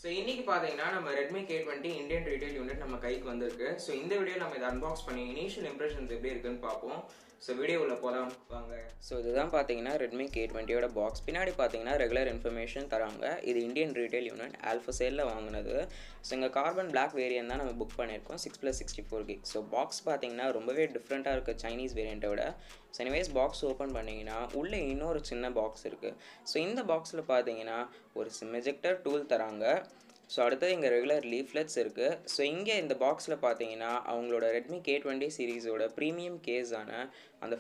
So, இன்னைக்கு பாத்தீங்கன்னா நம்ம Redmi K20 Indian retail unit நம்ம கைக்கு வந்திருக்கு. ஸோ இந்த வீடியோ நம்ம இதை அன்பாக்ஸ் பண்ணி இனிஷியல் இம்ப்ரெஷன்ஸ் எப்படி இருக்குன்னு பார்ப்போம். ஸோ வீடியோ உள்ள போகலாம் வாங்க. ஸோ இதுதான் பார்த்தீங்கன்னா Redmi K20யோட பாக்ஸ். பின்னாடி பார்த்தீங்கன்னா ரெகுலர் இன்ஃபர்மேஷன் தராங்க. இது இந்தியன் ரீட்டைல் யூனிட் ஆல்ஃபா சேலில் வாங்கினது. ஸோ இங்கே கார்பன் பிளாக் வேரியன்ட் தான் நம்ம புக் பண்ணியிருக்கோம் 6+64GB. ஸோ பாக்ஸ் பார்த்தீங்கன்னா ரொம்பவே டிஃப்ரெண்ட்டாக இருக்குது சைனீஸ் வேரியண்ட்டை விட. ஸோ எனிவேஸ் பாக்ஸ் ஓப்பன் பண்ணிங்கன்னா உள்ளே இன்னொரு சின்ன பாக்ஸ் இருக்குது. ஸோ இந்த பாக்ஸில் பார்த்தீங்கன்னா ஒரு சிம் எஜெக்டர் டூல் தராங்க. ஸோ அடுத்தது இங்கே ரெகுலர் லீஃப்லெட்ஸ் இருக்குது. ஸோ இங்கே இந்த பாக்ஸில் பார்த்தீங்கன்னா அவங்களோட Redmi K20 சீரீஸோட ப்ரீமியம் கேஸான அந்த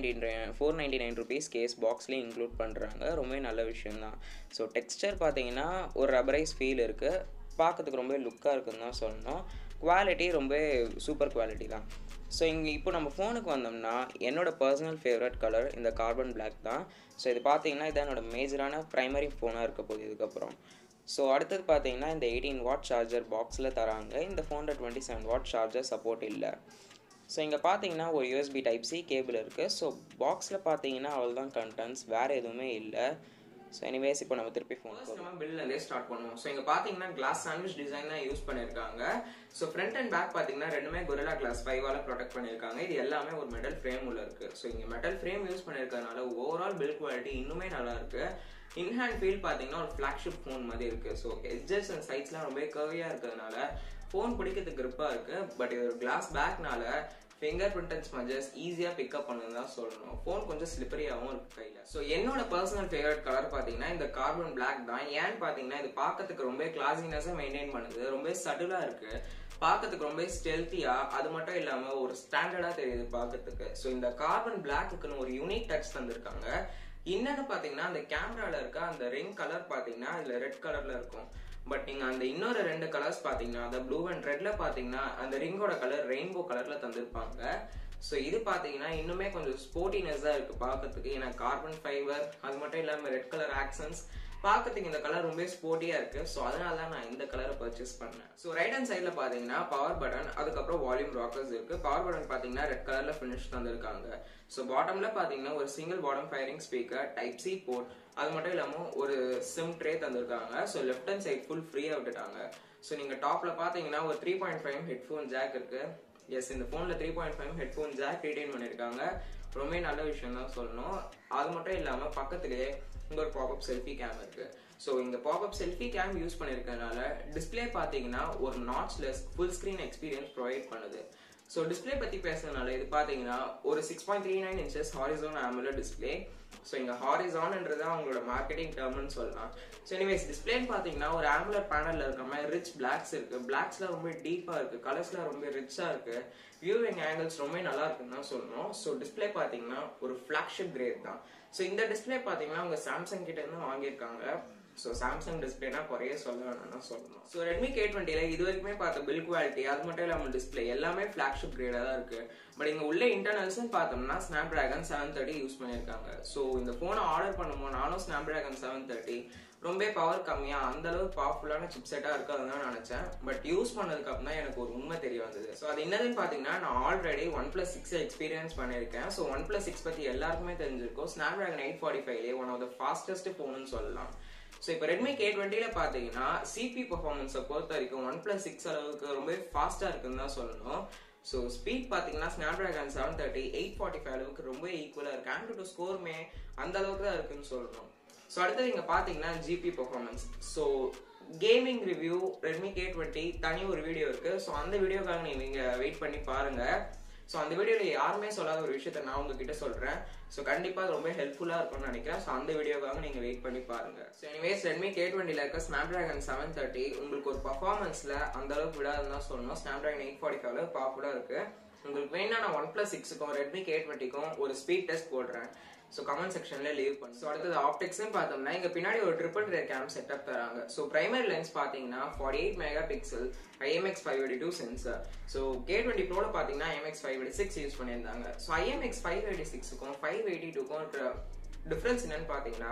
499 ருபீஸ் கேஸ் பாக்ஸ்லேயே இன்க்ளூட் பண்ணுறாங்க. ரொம்பவே நல்ல விஷயந்தான். ஸோ டெக்ஸ்டர் பார்த்தீங்கன்னா ஒரு ரப்பரைஸ் ஃபீல் இருக்குது. பார்க்கறதுக்கு ரொம்ப லுக்காக இருக்குதுன்னு தான் சொல்லணும். குவாலிட்டி ரொம்ப சூப்பர் குவாலிட்டி தான். ஸோ இங்கே இப்போ நம்ம ஃபோனுக்கு வந்தோம்னா என்னோடய பர்சனல் ஃபேவரட் கலர் இந்த கார்பன் பிளாக் தான். ஸோ இது பார்த்தீங்கன்னா இதான் என்னோடய மேஜரான ப்ரைமரி ஃபோனாக இருக்க போகுது இதுக்கப்புறம். ஸோ அடுத்தது பார்த்தீங்கன்னா இந்த 18W சார்ஜர் பாக்ஸில் தராங்க. இந்த ஃபோனில் 27W சார்ஜர் சப்போர்ட் இல்லை. ஸோ இங்கே பார்த்தீங்கன்னா ஒரு USB Type-C கேபிள் இருக்குது. ஸோ பாக்ஸில் பார்த்தீங்கன்னா அவ்வளோதான் கண்டென்ட்ஸ், வேறு எதுவுமே இல்லை. ஸோ எனிவேஸ் இப்போ நம்ம திருப்பி ஃபோன் நம்ம பில்லேருந்தே ஸ்டார்ட் பண்ணுவோம். ஸோ இங்கே பார்த்தீங்கன்னா கிளாஸ் சாண்ட்விச் டிசைன் தான் யூஸ் பண்ணியிருக்காங்க. ஸோ ஃப்ரண்ட் அண்ட் பேக் பார்த்தீங்கன்னா ரெண்டுமே Gorilla Glass 5ஆல் ப்ரொடெக்ட் பண்ணியிருக்காங்க. இது எல்லாமே ஒரு மெட்டல் ஃப்ரேம் உள்ள இருக்குது. ஸோ இங்கே மெட்டல் ஃப்ரேம் யூஸ் பண்ணியிருக்கறதுனால ஓவரால் பில்ட் குவாலிட்டி இன்னுமே நல்லா இருக்குது. இன்ஹேண்ட் ஃபீல் பார்த்தீங்கன்னா ஒரு ஃப்ளாக்ஷிப் ஃபோன் மாதிரி இருக்குது. ஸோ எட்ஜஸ் அண்ட் சைட்ஸ்லாம் ரொம்ப கர்வியாக இருக்கிறதுனால ஃபோன் பிடிக்கிறதுக்கு கிரிப்பாக இருக்குது. பட் இது ஒரு கிளாஸ் பேக்னால ஃபிங்கர் பிரிண்ட் அண்ட் ஸ்மஜஸ் ஈஸியாக பிக்கப் பண்ணுன்னு தான் சொல்லணும். ஃபோன் கொஞ்சம் ஸ்லிப்பரியாகவும் இருக்குது கையில். ஸோ என்னோட பர்சனல் ஃபேவரட் கலர் பார்த்தீங்கன்னா இந்த கார்பன் பிளாக் தான். ஏன்னு பார்த்தீங்கன்னா இது பார்க்கறதுக்கு ரொம்ப கிளாஸினஸாக மெயின்டைன் பண்ணுது. ரொம்ப சட்டிலாக இருக்குது. பார்க்கறதுக்கு ரொம்ப ஸ்டெல்த்தியா, அது மட்டும் இல்லாமல் ஒரு ஸ்டாண்டர்டாக தெரியுது பார்க்கறதுக்கு. ஸோ இந்த கார்பன் பிளாக்குன்னு ஒரு யூனிக் டச் தந்திருக்காங்க. இன்னொன்னு பாத்தீங்கன்னா அந்த கேமரால இருக்க அந்த ரிங் கலர் பாத்தீங்கன்னா இதுல ரெட் கலர்ல இருக்கும். பட் நீங்க அந்த இன்னொரு ரெண்டு கலர்ஸ் பாத்தீங்கன்னா அந்த ப்ளூ அண்ட் ரெட்ல பாத்தீங்கன்னா அந்த ரிங்கோட கலர் ரெயின்போ கலர்ல தந்திருப்பாங்க. ஸோ இது பாத்தீங்கன்னா இன்னுமே கொஞ்சம் ஸ்போர்ட்டினஸ் தான் இருக்கு பார்க்கறதுக்கு. ஏன்னா கார்பன் ஃபைபர், அது மட்டும் இல்லாம ரெட் கலர் ஆக்சன்ஸ் பார்க்கறதுக்கு இந்த கலர் ரொம்ப ஸ்போர்ட்டியா இருக்கு. ஸோ அதனால தான் நான் இந்த கலரை பர்ச்சேஸ் பண்ணேன். ஸோ ரைட் ஹேண்ட் சைட்ல பாத்தீங்கன்னா பவர் பட்டன், அதுக்கப்புறம் வால்யூம் ராக்கர்ஸ் இருக்கு. பவர் பட்டன் பாத்தீங்கன்னா ரெட் கலர்ல ஃபினிஷ் தந்திருக்காங்க. ஸோ பாட்டம்ல பாத்தீங்கன்னா ஒரு single bottom firing speaker, Type-C port, அது மட்டும் இல்லாம ஒரு சிம் ட்ரே தந்திருக்காங்க. So left hand side full ஃப்ரீயா விட்டுட்டாங்க. ஸோ நீங்க டாப்ல பாத்தீங்கன்னா ஒரு 3.5 ஹெட்ஃபோன் ஜாக் இருக்கு. எஸ், இந்த போன்ல 3.5 ஹெட்ஃபோன் ஜாக் ரீடைன் பண்ணிருக்காங்க. ரொம்ப நல்ல விஷயம் தான் சொல்லணும். அது மட்டும் இல்லாம பக்கத்திலேயே இங்க ஒரு பாப்அப் செல்ஃபி கேம் இருக்கு. ஸோ இந்த பாப்அப் செல்ஃபி கேம் யூஸ் பண்ணிருக்கனால டிஸ்பிளே பாத்தீங்கன்னா ஒரு notchless full screen experience provide பண்ணுது. ஸோ டிஸ்பிளே பத்தி பேசுறதுனால இது பாத்தீங்கன்னா ஒரு 6.39 inches Horizon AMOLED display. So இங்க ஹாரிசான்ன்றது அவங்களோட மார்க்கெட்டிங் டேர்ம்னு சொல்லலாம். ஸோ எனிவேஸ் டிஸ்பிளேன்னு பாத்தீங்கன்னா ஒரு AMOLED பேனல்ல இருக்க மாதிரி ரிச் பிளாக்ஸ் இருக்கு. பிளாக்ஸ்ல ரொம்ப டீப்பா இருக்கு, கலர்ஸ்ல ரொம்ப ரிச்சா இருக்கு, வியூவிங் ஆங்கிள்ஸ் ரொம்ப நல்லா இருக்குன்னு தான் சொல்லணும். ஸோ டிஸ்பிளே பாத்தீங்கன்னா ஒரு ஃபிளாக்ஷிப் கிரேட் தான். ஸோ இந்த டிஸ்பிளே பாத்தீங்கன்னா அவங்க சாம்சங் கிட்ட இருந்து வாங்கியிருக்காங்க. ஸோ சாம்சங் டிஸ்பிளேனா குறைய சொல்ல வேணும்னு சொல்லணும். ஸோ Redmi K20ல இது வரைக்குமே பார்த்த பில் குவாலிட்டி, அது மட்டும் இல்லாமல் டிஸ்பிளே எல்லாமே ஃபிளாக்ஷிப் கிரேடா தான் இருக்கு. பட் இங்க உள்ள இன்டர்னல்ஸ் பார்த்தோம்னா Snapdragon 730 யூஸ் பண்ணிருக்காங்க. ஸோ இந்த போனை ஆர்டர் பண்ணும்போது நானும் Snapdragon 730 ரொம்ப பவர் கம்மியா அந்த அளவுக்கு பவர்ஃபுல்லான சிப்செட்டா இருக்குன்னு தான் நினைச்சேன். பட் யூஸ் பண்ணதுக்கு அப்புறம் தான் எனக்கு ஒரு உண்மை தெரிய வந்தது. ஸோ அது என்னதுன்னு பாத்தீங்கன்னா நான் ஆல்ரெடி OnePlus 6 எக்ஸ்பீரியன்ஸ் பண்ணிருக்கேன். ஸோ OnePlus 6 பத்தி எல்லாருக்குமே தெரிஞ்சிருக்கும். Snapdragon 845 one of the fastest போன்னு சொல்லலாம். ஸோ இப்போ Redmi K20ல பாத்தீங்கன்னா CPU பர்ஃபார்மன்ஸை பொறுத்த வரைக்கும் OnePlus 6 அளவுக்கு ரொம்ப ஃபாஸ்டா இருக்குன்னு தான் சொல்லணும். ஸோ ஸ்பீட் பாத்தீங்கன்னா Snapdragon 730 845 அளவுக்கு ரொம்ப ஈக்குவலா இருக்கு. AnTuTu ஸ்கோருமே அந்த அளவுக்கு தான் இருக்குன்னு சொல்லணும். ஸோ அடுத்தது இங்க பாத்தீங்கன்னா GPU performance. So gaming review Redmi K20 தனி ஒரு வீடியோ இருக்கு. ஸோ அந்த வீடியோக்காக நீங்க வெயிட் பண்ணி பாருங்க. ஸோ அந்த வீடியோல யாருமே சொல்லாத ஒரு விஷயத்த நான் உங்ககிட்ட சொல்றேன். ஸோ கண்டிப்பா அது ரொம்ப ஹெல்ப்ஃபுல்லா இருக்கும்னு நினைக்கிறேன். ஸோ அந்த வீடியோக்காக நீங்க வெயிட் பண்ணி பாருங்க. ஸோ எனிவேஸ் Redmi K20ல இருக்க Snapdragon 730 உங்களுக்கு ஒரு பர்ஃபார்மன்ஸ்ல அந்த அளவுக்கு விடாதுன்னு தான் சொல்லணும். Snapdragon 845 பவர்ஃபுல்லா இருக்கு. உங்களுக்கு வேணா நான் OnePlus 6க்கும் Redmi K20க்கும் ஒரு ஸ்பீட் டெஸ்ட் போடுறேன். ஸோ கமெண்ட் செக்ஷன்ல லீவ் பண்ணு. ஸோ அடுத்தது ஆப்டிக்ஸ்னு பார்த்தோம்னா இங்க பின்னாடி ஒரு ட்ரிபிள் ரேர் கேம் செட்டப் தராங்க. ஸோ பிரைமரி லென்ஸ் பாத்தீங்கன்னா 48 megapixel IMX582 sensor. So K20 Proல பாத்தீங்கன்னா IMX586 யூஸ் பண்ணியிருந்தாங்க. ஸோ IMX586க்கும் 582க்கும் இருக்கிற டிஃபரன்ஸ் என்னன்னு பாத்தீங்கன்னா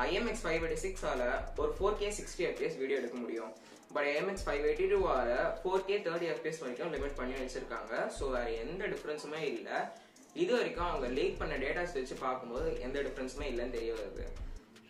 IMX586ஆல ஒரு 4K 60fps வீடியோ எடுக்க முடியும். பட் IMX582ஆல 4K 30fps வரைக்கும் லிமிட் பண்ணி வச்சிருக்காங்க. ஸோ வேற எந்த டிஃபரன்ஸுமே இல்லை. இது வரைக்கும் அவங்க லீக் பண்ண டேட்டாஸ் வச்சு பார்க்கும்போது எந்த டிஃபரன்ஸுமே இல்லைன்னு தெரிய வருது.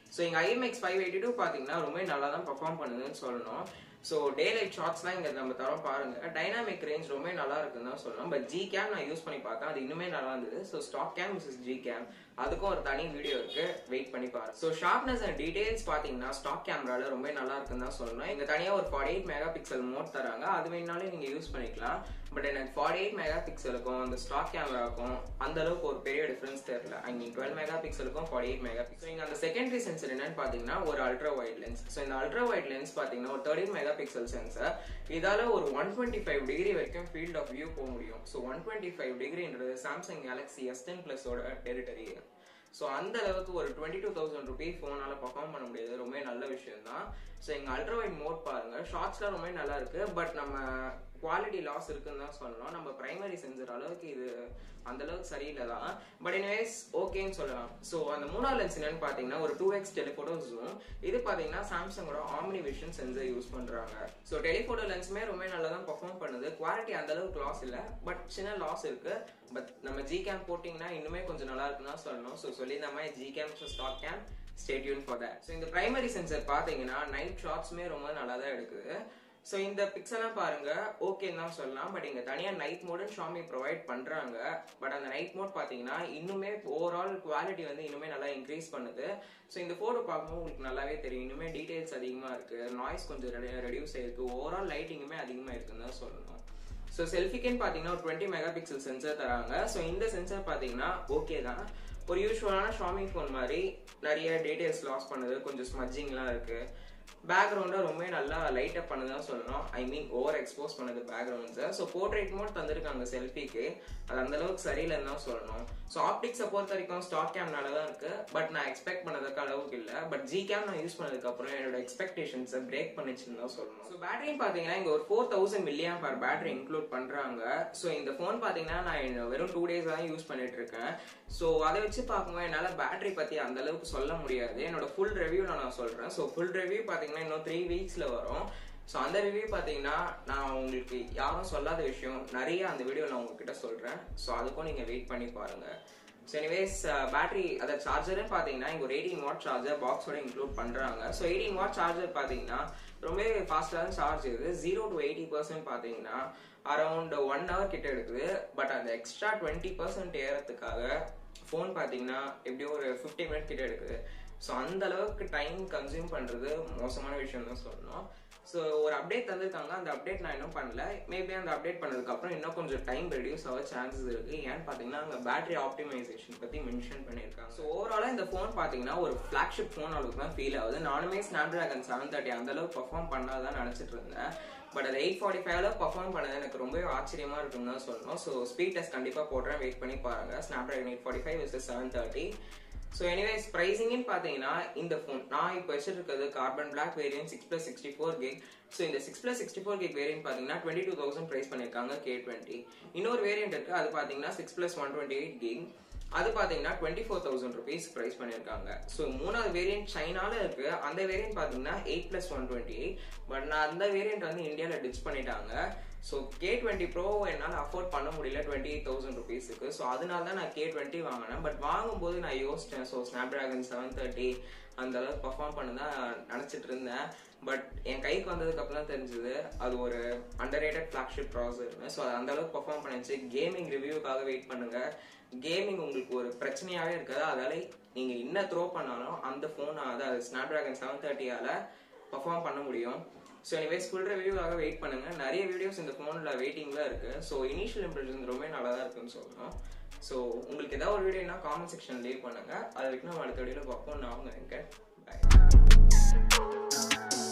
ஸோ எங்கள் IMX 582 பார்த்தீங்கன்னா ரொம்ப நல்லா தான் பர்ஃபார்ம் பண்ணுதுன்னு சொல்லணும். ஸோ டே லைட் ஷார்ட்ஸ்லாம் இங்கே நம்ம தரோம் பாருங்க. டைனாமிக் ரேஞ்ச் ரொம்ப நல்லா இருக்குன்னு தான் சொல்லணும். பட் G கேம் நான் யூஸ் பண்ணி பார்த்தேன், அது இன்னுமே நல்லா இருந்தது. So stock cam versus G cam அதுக்கும் ஒரு தனி வீடியோ இருக்கு, வெயிட் பண்ணி பாருங்க. ஸோ ஷார்ப்னஸ் அண்ட் டீடைல்ஸ் பார்த்தீங்கன்னா ஸ்டாக் கேமரால ரொம்ப நல்லா இருக்குன்னு தான் சொல்லணும். இங்கே தனியாக ஒரு 48 மெகா பிக்சல் மோட் தராங்க, அது வேணாலும் நீங்கள் யூஸ் பண்ணிக்கலாம். பட் எனக்கு 48 மெகா பிக்சலுக்கும் அந்த ஸ்டாக் கேமராக்கும் அந்த அளவுக்கு ஒரு பெரிய டிஃபரன்ஸ் தெரியல. ஐ மீன் 12 மெகா பிக்சலுக்கும் 48 மெகா பிக்சல். இங்கே அந்த செகண்டரி சென்சர் என்னன்னு பார்த்தீங்கன்னா ஒரு அல்ட்ரா வைட் லென்ஸ். ஸோ இந்த அல்ட்ரா வைட் லென்ஸ் பார்த்தீங்கன்னா ஒரு 13 மெகா பிக்சல் சென்சர். இதால ஒரு 125 டிகிரி வரைக்கும் ஃபீல்ட் ஆஃப் வியூ போக முடியும். ஸோ 125 டிகிரின்றது சாம்சங் கேலக்ஸி S10 பிளஸோட டெரிட்டரி. ஸோ அந்த அளவுக்கு ஒரு 22,000 ருபீஸ் ஃபோனால பர்ஃபார்ம் பண்ண முடியாது, ரொம்ப நல்ல விஷயம் தான். ஸோ எங்கள் அல்ட்ரா வைட் மோட் பாருங்க, ஷார்ட்ஸ்லாம் ரொம்ப நல்லா இருக்கு. பட் நம்ம குவாலிட்டி லாஸ் இருக்குன்னு தான் சொல்லணும். நம்ம பிரைமரி சென்சர் அளவுக்கு இது அந்த அளவுக்கு சரியில்லை தான். பட் எனிவேஸ் ஓகேன்னு சொல்லலாம். ஸோ அந்த மூணாவது லென்ஸ் என்னன்னு பார்த்தீங்கன்னா ஒரு 2x டெலிஃபோட்டோ ஜூம். இது பார்த்தீங்கன்னா சாம்சங்கோட ஆம்னி விஷன் சென்சர் யூஸ் பண்ணுறாங்க. ஸோ டெலிஃபோட்டோ லென்ஸுமே ரொம்ப நல்லா தான் பர்ஃபார்ம் பண்ணுது. குவாலிட்டி அந்த அளவுக்கு லாஸ் இல்லை, பட் சின்ன லாஸ் இருக்கு. பட் நம்ம G கேம் போட்டிங்கன்னா இன்னுமே கொஞ்சம் நல்லா இருக்குன்னு தான் சொல்லணும். ஸோ சொல்லியிருந்த மாதிரி G cam stock cam stay tuned for that. So இந்த பிரைமரி சென்சர் பார்த்தீங்கன்னா நைட் ஷாட்ஸுமே ரொம்ப நல்லா தான் எடுக்குது. ஸோ இந்த பிக்சலாம் பாருங்க ஓகேன்னு தான் சொல்லலாம். பட் இங்கே தனியாக நைட் மோடுன்னு ஷாமி ப்ரொவைட் பண்ணுறாங்க. பட் அந்த நைட் மோட் பார்த்தீங்கன்னா இன்னுமே ஓவரால் குவாலிட்டி வந்து இன்னுமே நல்லா இன்க்ரீஸ் பண்ணுது. ஸோ இந்த ஃபோட்டோ பார்க்கும்போது உங்களுக்கு நல்லாவே தெரியும், இன்னுமே டீடைல்ஸ் அதிகமாக இருக்குது, நாய்ஸ் கொஞ்சம் ரெடியூஸ் ஆயிருக்கு, ஓவரால் லைட்டிங்குமே அதிகமாக இருக்குன்னு தான் சொல்லணும். ஸோ செல்ஃபிக்குன்னு பார்த்தீங்கன்னா ஒரு 20 மெகா பிக்சல் சென்சர் தராங்க. ஸோ இந்த சென்சர் பார்த்தீங்கன்னா ஓகே தான், ஒரு யூஸ்வலான ஷாமி ஃபோன் மாதிரி நிறைய டீடைல்ஸ் லாஸ் பண்ணுது, கொஞ்சம் ஸ்மஜிங்லாம் இருக்கு. பேக்ரவுண்டை ரொம்ப நல்லா லைட் அப் பண்ணுதான் சொல்லணும். ஐ மீன் ஓவர் எக்ஸ்போஸ் பண்ணது பேக்ரவுண்ட்ஸை. ஸோ போர்ட்ரேட் மோட் தந்திருக்காங்க செல்ஃபிக்கு, அது அந்த அளவுக்கு சரியில்லைன்னு தான் சொல்லணும். ஸோ ஆப்டிக்ஸை பொறுத்த வரைக்கும் ஸ்டாக் கேம் நல்லா தான் இருக்கு, பட் நான் எக்ஸ்பெக்ட் பண்ணதுக்கு அளவுக்கு இல்லை. பட் G கேம் நான் யூஸ் பண்ணதுக்கு அப்புறம் என்னோட எக்ஸ்பெக்டேஷன்ஸை பிரேக் பண்ணிச்சுன்னு தான் சொல்லணும். ஸோ பேட்டரின்னு பார்த்தீங்கன்னா இங்கே ஒரு 4000 mAh பேட்டரி இன்க்ளூட் பண்ணுறாங்க. ஸோ இந்த ஃபோன் பார்த்தீங்கன்னா நான் வெறும் 2 days தான் யூஸ் பண்ணிட்டு இருக்கேன். ஸோ அதை வச்சு பார்க்கும்போது என்னால் பேட்டரி பற்றி அந்த அளவுக்கு சொல்ல முடியாது. என்னோட ஃபுல் ரிவ்யூவில் நான் சொல்கிறேன். ஸோ ஃபுல் ரிவ்யூ பார்த்தீங்கன்னா இன்னும் 3 weeksல வரும். ஸோ அந்த ரிவ்யூ பார்த்தீங்கன்னா நான் உங்களுக்கு யாரும் சொல்லாத விஷயம் நிறைய அந்த வீடியோ நான் உங்ககிட்ட சொல்கிறேன். ஸோ அதுக்கும் நீங்கள் வெயிட் பண்ணி பாருங்கள். ஸோ எனிவேஸ் பேட்டரி அதை சார்ஜர்னு பார்த்தீங்கன்னா இங்கே ஒரு 18 watt சார்ஜர் பாக்ஸோட இன்க்ளூட் பண்ணுறாங்க. ஸோ 18 watt சார்ஜர் பார்த்தீங்கன்னா ரொம்ப ஃபாஸ்ட்டாக தான் சார்ஜ் இருக்குது. 0 to 80% பார்த்தீங்கன்னா அரௌண்ட் 1 hour கிட்ட எடுக்குது. பட் அந்த எக்ஸ்ட்ரா 20% ஏறத்துக்காக ஃபோன் பார்த்தீங்கன்னா எப்படியும் ஒரு 50 minutes கிட்ட எடுக்குது. ஸோ அந்த அளவுக்கு டைம் கன்சியூம் பண்ணுறது மோசமான விஷயம் தான் சொல்லணும். ஸோ ஒரு அப்டேட் தந்திருக்காங்க, அந்த அப்டேட் நான் இன்னும் பண்ணல. மேபி அந்த அப்டேட் பண்ணதுக்கப்புறம் இன்னும் கொஞ்சம் டைம் ரெடியூஸ் ஆக சான்சஸ் இருக்குது. ஏன்னு பார்த்தீங்கன்னா அங்கே பேட்டரி ஆப்டிமைசேஷன் பற்றி மென்ஷன் பண்ணியிருக்காங்க. ஸோ ஓவராலாக இந்த ஃபோன் பார்த்தீங்கன்னா ஒரு ஃப்ளாக்ஷிப் ஃபோன் அளவுக்கு தான் ஃபீல் ஆகுது. நானுமே Snapdragon 730 அந்த அளவுக்கு பர்ஃபார்ம் பண்ணாதான் நினச்சிட்டு இருந்தேன். பட் அது 845 பர்ஃபார்ம் பண்ணது எனக்கு ரொம்பவே ஆச்சரியமாக இருக்குன்னு தான் சொல்லணும். ஸோ ஸ்பீட் டெஸ்ட் கண்டிப்பாக போடுறேன், வெயிட் பண்ணி பாருங்கள். Snapdragon 845 versus 730. ஸோ எனிவேஸ் ப்ரைஸிங்னு பார்த்தீங்கன்னா இந்த ஃபோன் நான் இப்போ வச்சிருக்கிறது carbon black variant 6+64GB. So இந்த 6+64GB வேரியன்ட் பார்த்தீங்கன்னா 22,000 ப்ரைஸ் பண்ணியிருக்காங்க K20. இன்னொரு வேரியன்ட் இருக்குது, அது பார்த்தீங்கன்னா 6+128GB. அது பார்த்தீங்கன்னா 24,000 ருபீஸ் ப்ரைஸ் பண்ணியிருக்காங்க. ஸோ மூணாவது வேரியன்ட் சைனால இருக்கு, அந்த வேரியன்ட் பார்த்தீங்கன்னா 8+128. பட் நான் அந்த வேரியன்ட் வந்து இந்தியாவில் டிச் பண்ணிட்டாங்க. ஸோ K20 Pro என்னால் அஃபோர்ட் பண்ண முடியல 28,000 ருபீஸுக்கு. ஸோ அதனால தான் நான் K20 வாங்கினேன். பட் வாங்கும்போது நான் யோசித்தேன், ஸோ Snapdragon 730 அந்த அளவுக்கு பர்ஃபார்ம் பண்ண தான் நினச்சிட்டு இருந்தேன். பட் என் கைக்கு வந்ததுக்கு அப்புறம் தான் தெரிஞ்சது அது ஒரு அண்டர்ரேட்டட் ஃப்ளாக்ஷிப் ப்ராசஸர்னு. ஸோ அது அந்த அளவுக்கு பர்ஃபார்ம் பண்ணிச்சு. கேமிங் ரிவ்யூக்காக வெயிட் பண்ணுங்க. கேமிங் உங்களுக்கு ஒரு பிரச்சனையாகவே இருக்காது. அதால நீங்கள் என்ன த்ரோ பண்ணாலும் அந்த ஃபோன் அதாவது Snapdragon 730ஆல பர்ஃபார்ம் பண்ண முடியும். ஸோ எனிவேஸ் ஃபுல் ரிவ்யூவாக வெயிட் பண்ணுங்க. நிறைய வீடியோஸ் இந்த ஃபோனில் வெயிட்டிங்கில் இருக்கு. ஸோ இனிஷியல் இம்ப்ரெஷன் ரொம்ப நல்லா தான் இருக்குன்னு சொல்லணும். ஸோ உங்களுக்கு ஏதாவது ஒரு வீடியோனா காமெண்ட் செக்ஷன் லீவ் பண்ணுங்க. அது வரைக்கும் நம்ம அடுத்த வீடியோவில் பார்ப்போம். நான் உங்க பாய்.